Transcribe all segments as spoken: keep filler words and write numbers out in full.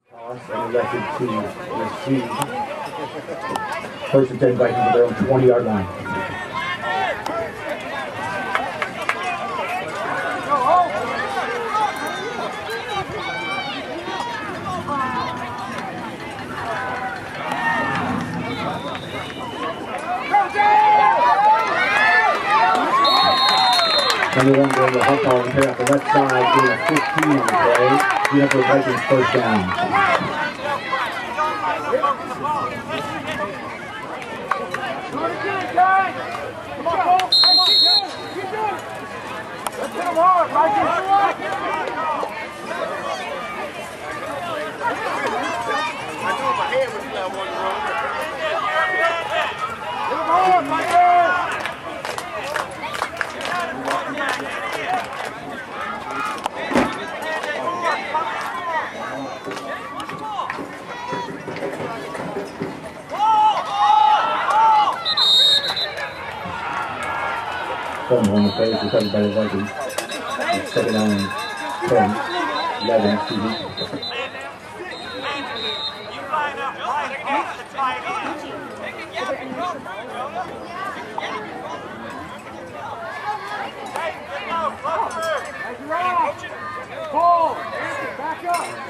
And elected to receive. First and ten Vikings at their own twenty-yard line. Number one going to Hunt Ball and carry off the left side, getting a fifteen on the play. Get up for Vikings first down. Fumble on the play is recovered by the Vikings. It's second down ten, eleven, excuse me. Back up!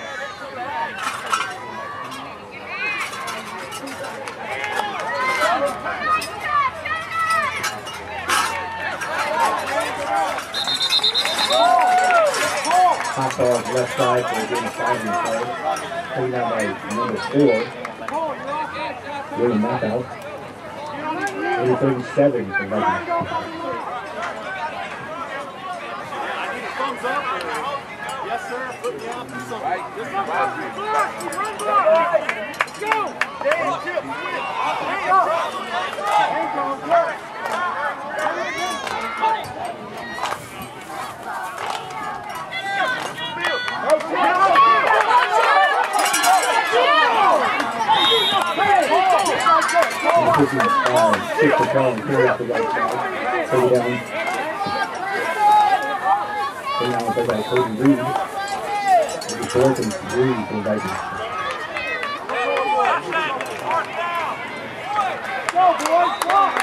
Hot ball left side for a game five in play. Taken down by number four. William Knockout. Number thirty-seven for Vikings. Thumbs up. Yes, sir. Put me out for something. Right. This is right. Run block. Go. Dave, chip. Hang up. Hang on. Work. Pushing uh, six to twelve and carry off the right side. Take it down. Take it down with by Cody Reed. Maybe fourth and three for the Vikings. Go, boys, go!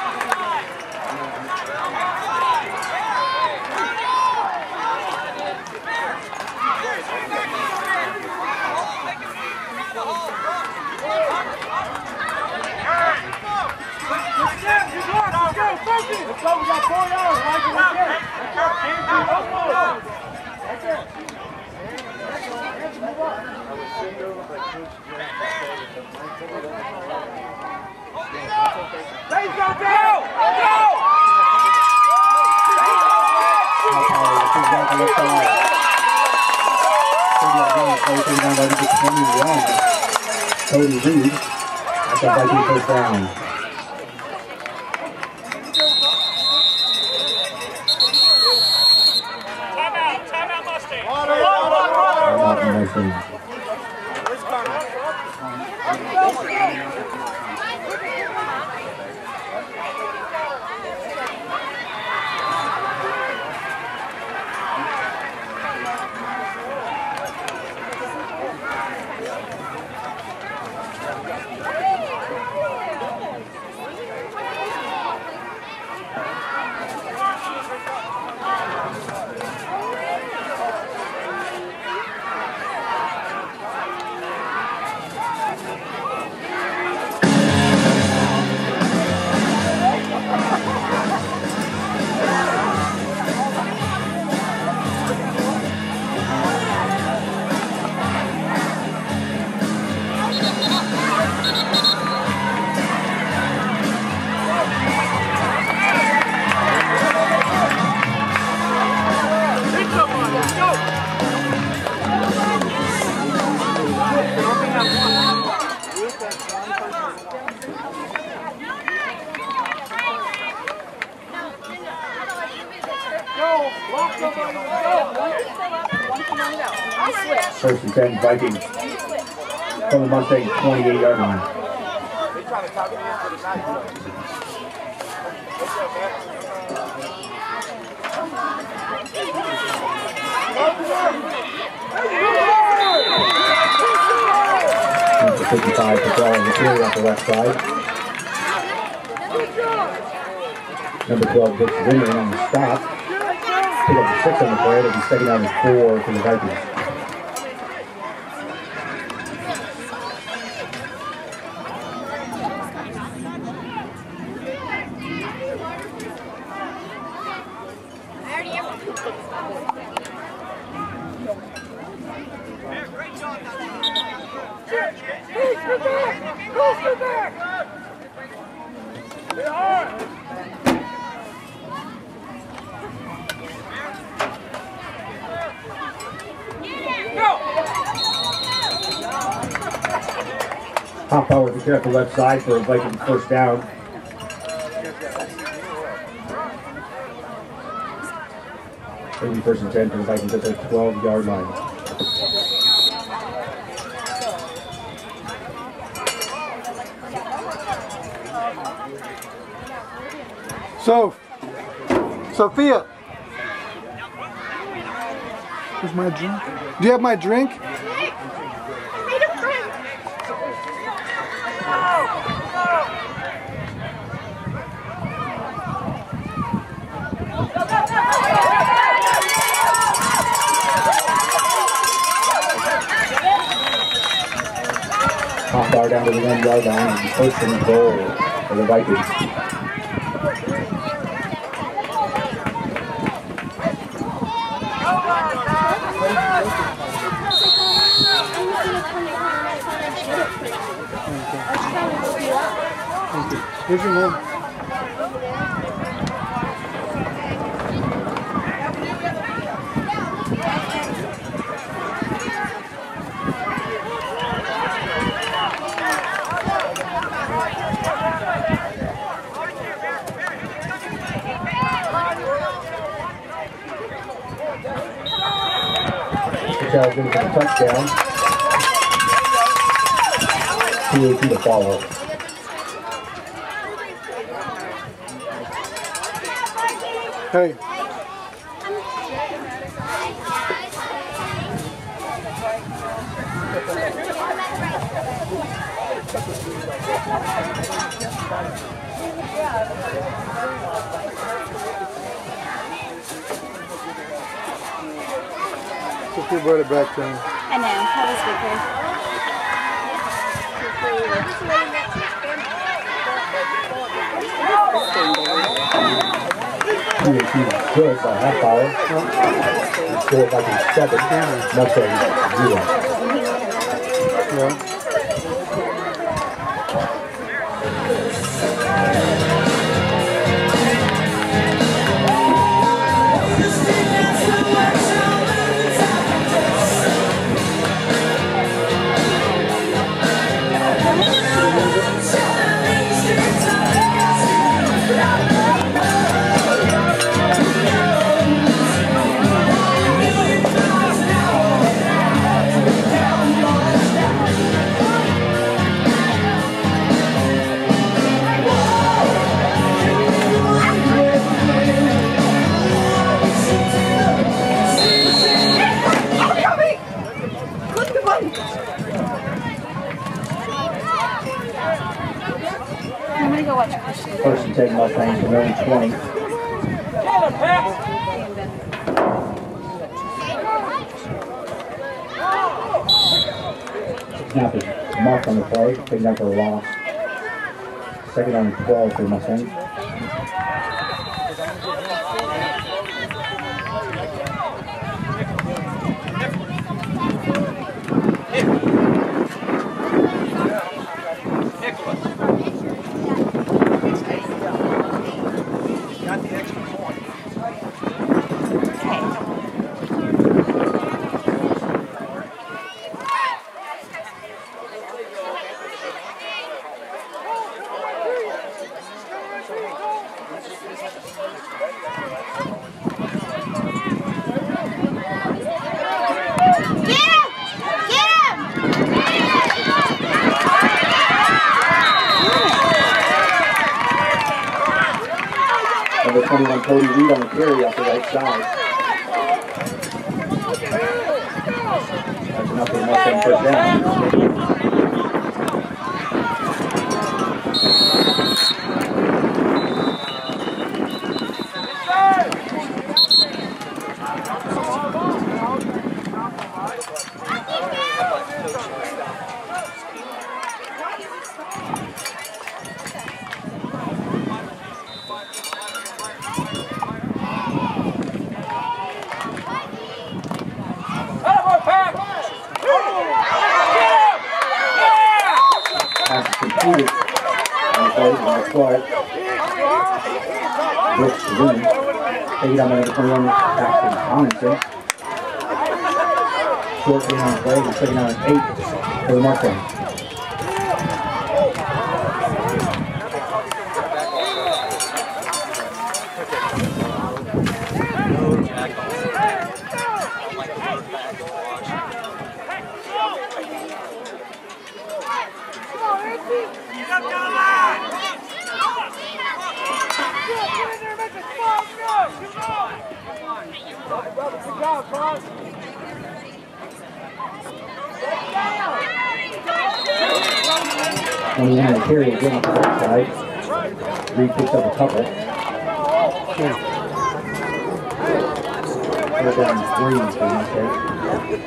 Let's go, we got four yards, Michael, right there. That's it. That's it. That's it. Move up. Let's go, go! Go! Cody Reed. That's a Viking first down. First and ten, Vikings from the Mustangs twenty-eight yard line. They're trying to talk me into the night. What's up, man? fifty-five for twelve on the carry off the left side. Number twelve, Dick Winner on the stop. Pick up the six on the play. It'll be second down and four for the Vikings. Hop power to care at the left side for a Vikings first down. Maybe first and ten for the Vikings at their twelve yard line. So, Sophia, where's my drink? Do you have my drink? Hop bar down to the one yard line and first and goal for the Vikings. Where's your mom? Gives him a touchdown. two oh two to follow. Hey. Sophia brought it back to him. I know, that was good. Good by half hour. Still back in seven. Mustangs zero. Yeah. I'm gonna go watch First and ten Mustangs from their own twenty. Snap is marked on the play, taken out for a loss. Second on twelve for Mustangs. Number twenty-one, Cody Reed on the carry off the right side. That's enough for the Mustang first down. squad. Brooks to win. Taking down by number twenty-one, Paxton Tomlinson. Short game on play, and second down and eight for the Mustangs. And we had a carry again on the left side. Reed picks up a couple. They're down three for Mustangs.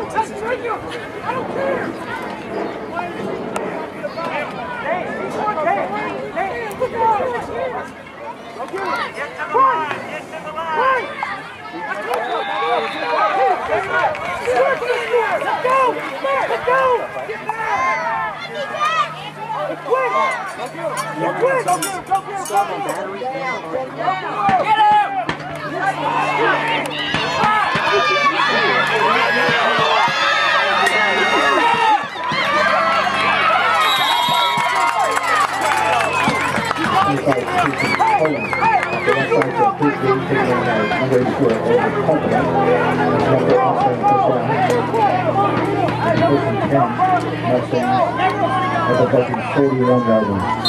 forty-one yard line.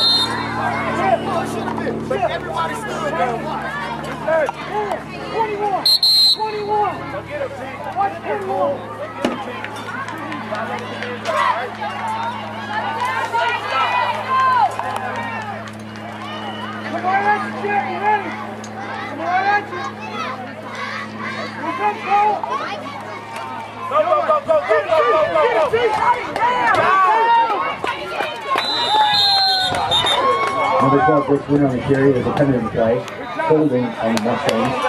Everybody stood down. twenty-one. twenty-one. Go get him, team. Watch twenty-one. Go get him, team. Come on, at you, Jack. You ready? Come on, at you. What's up, Cole? Go, go, go, go, go, go, go, go, go. Number twelve, Brooks winner on the carry. There's a penalty play. Holding on the Mustangs.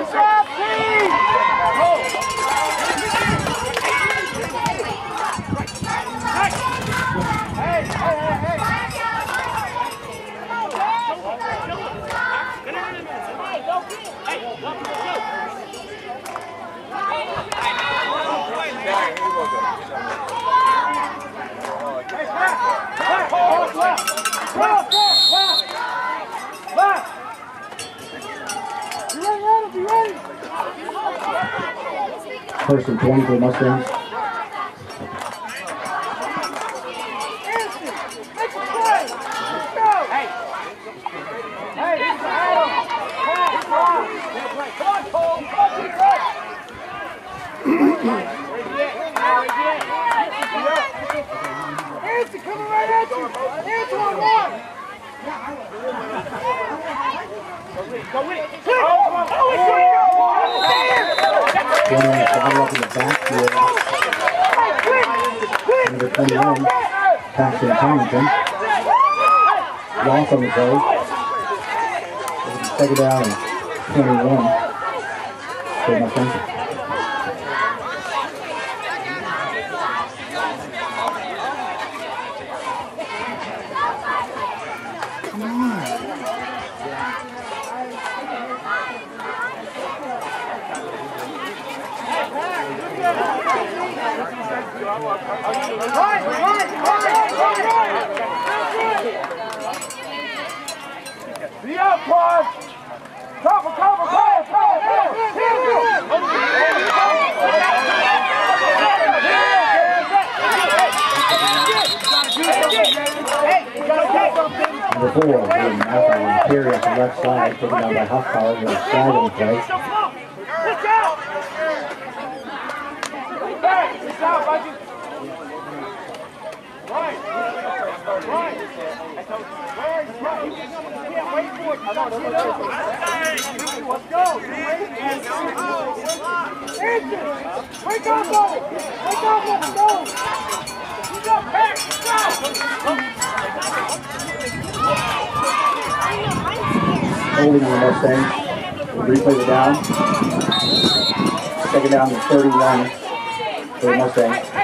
First and twenty for the Mustangs. Coming right at you! Antoine, one! Go with it! Going on the bottle up in the backfield. Number twenty-one, Paxton Tomlinson. Loss on the play. Second down and twenty-one for Mustangs. Be up, Quad! Cover, cover, cover, cover, Number four, getting out on carry off the left side, taken down by Huffpower with a flag on the play. Watch out! Hey, it's out, buddy. Right. Right. Right. Right. You can't wait for it. You got to get up. Let's go. Answer. Wake up, buddy. Wake up, let's go. He's up, hey, go. Holding on the Mustangs. Replay the down. Second down to thirty-one for the Mustangs.